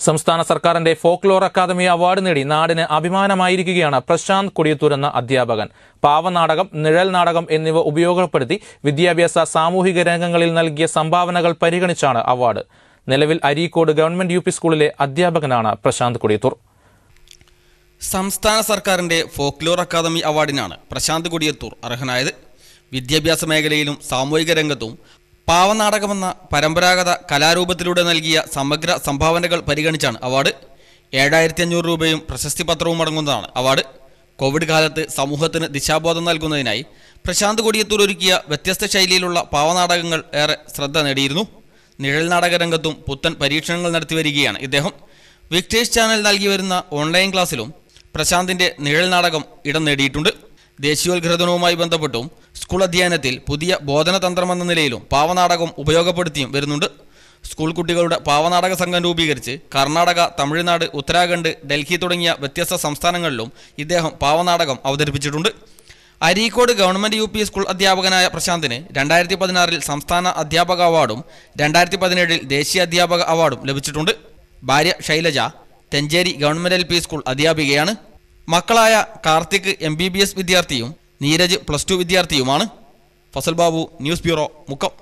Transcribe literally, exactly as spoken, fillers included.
സംസ്ഥാന സർക്കാരിന്റെ folklore academy award നേടി നാടിന് അഭിമാനമായിരിക്കുകയാണ് പ്രശാന്ത് കൊടിയത്തൂർ എന്ന അധ്യാപകൻ. പാവനാടകം, നിഴൽ നാടകം എന്നിവ ഉപയോഗപ്പെടുത്തി വിദ്യാഭ്യാസ സാമൂഹിക രംഗങ്ങളിൽ നൽകിയ സംഭാവനകൾ പരിഗണിച്ചാണ് അവാർഡ്. നിലവിൽ അരീക്കോട് ഗവൺമെന്റ് യു പി സ്കൂളിലെ അധ്യാപകനാണ് പ്രശാന്ത് കൊടിയത്തൂർ. സംസ്ഥാന സർക്കാരിന്റെ ഫോക്ലോർ അക്കാദമി അവാർഡിനാണ് പ്രശാന്ത് കൊടിയത്തൂർ അർഹനായത്. വിദ്യാഭ്യാസ മേഖലയിലും സാമൂഹിക രംഗത്തും പാവനാടകമെന്ന പരമ്പരാഗത കലാരൂപത്തിലൂടെ നൽകിയ സമഗ്ര സംഭാവനകൾ പരിഗണിച്ചാണ് അവാർഡ്. ഏഴായിരത്തി അഞ്ഞൂറ് രൂപയും പ്രശസ്തി പത്രവും അടങ്ങുന്നതാണ് അവാർഡ്. കോവിഡ് കാലത്ത് സമൂഹത്തിന് ദിശാബോധം നൽകുന്നതിനായി പ്രശാന്ത് കൊടിയത്തൂർ ഒരുക്കിയ വ്യത്യസ്ത ശൈലിയിലുള്ള പാവനാടകങ്ങൾ ഏറെ ശ്രദ്ധ നേടിയിരുന്നു. നിഴൽ നാടക രംഗത്തും പുത്തൻ പരീക്ഷണങ്ങൾ നടത്തി വരികയാണ് ഇദ്ദേഹം. വിക്ടേഴ്സ് ചാനൽ നൽകി വരുന്ന ഓൺലൈൻ ക്ലാസ്സിലും പ്രശാന്തിന്റെ നിഴൽ നാടകം ഇടം നേടിയിട്ടുണ്ട്. ദേശീയോദ്ഗ്രഥനവുമായി ബന്ധപ്പെട്ടും സ്കൂൾ അധ്യയനത്തിൽ പുതിയ ബോധനതന്ത്രമെന്ന നിലയിലും പാവനാടകം ഉപയോഗപ്പെടുത്തിയും വരുന്നുണ്ട്. സ്കൂൾ കുട്ടികളുടെ പാവനാടക സംഘം രൂപീകരിച്ച് കർണാടക, തമിഴ്നാട്, ഉത്തരാഖണ്ഡ്, ഡൽഹി തുടങ്ങിയ വ്യത്യസ്ത സംസ്ഥാനങ്ങളിലും ഇദ്ദേഹം പാവനാടകം അവതരിപ്പിച്ചിട്ടുണ്ട്. Areekode government U P school അധ്യാപകനായ പ്രശാന്തിന് രണ്ടായിരത്തി പതിനാറിൽ സംസ്ഥാന അധ്യാപക അവാർഡും രണ്ടായിരത്തി പതിനേഴിൽ ദേശീയ അധ്യാപക അവാർഡും ലഭിച്ചിട്ടുണ്ട്. ഭാര്യ Shailaja Thencheri government L P school അധ്യാപികയാണ്. മക്കളായ Karthik M B B S വിദ്യാർത്ഥിയും നീരജ് പ്ലസ് ടു വിദ്യാർത്ഥിയുമാണ്. Fazal Babu, news bureau, Mukkam.